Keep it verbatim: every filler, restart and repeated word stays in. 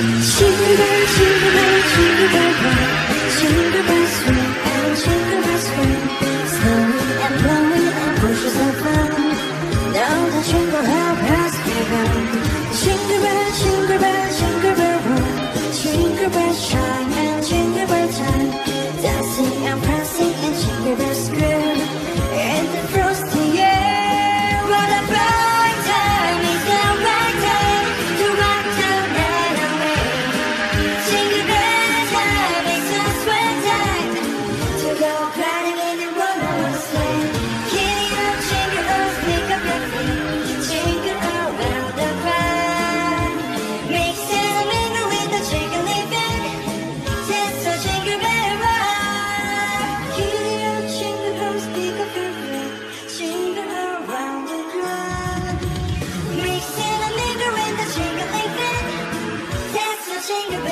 Jingle bell, jingle bell, jingle bell rock. Jingle bells swing and jingle bells ring. Snowing and blowing and bushes of fun. Now the jingle hop has begun. Jingle bell, jingle bell, jingle bell rock. Jingle bells chime and jingle bell time. Dancing and prancing and jingle bells scream. In the frosty air, what a bright time! It's the right time to rock the night away. Jingle bell time, it's a sweet time to go gliding in the one-horse sleigh. Giddy up, jingle bells, pick up your feet, jingle around the ground. Mix and mingle with the jiggly bell. Dance the jingle bell rock. Giddy up, jingle bells, pick up your feet, jingle around the ground. Mix and mingle with the jiggly bell. Dance the jingle bell.